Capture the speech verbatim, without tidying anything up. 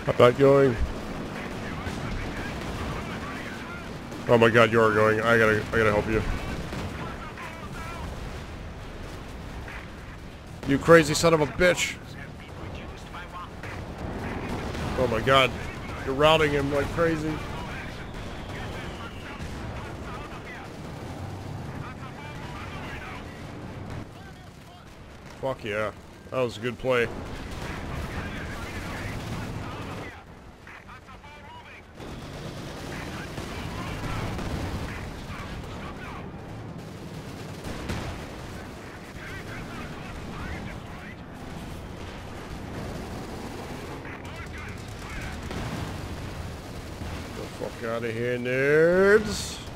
I'm not going. Oh my god, you are going. I gotta, I gotta help you. You crazy son of a bitch. Oh my god. You're routing him like crazy. Fuck yeah. That was a good play. Get the fuck out of here, nerds.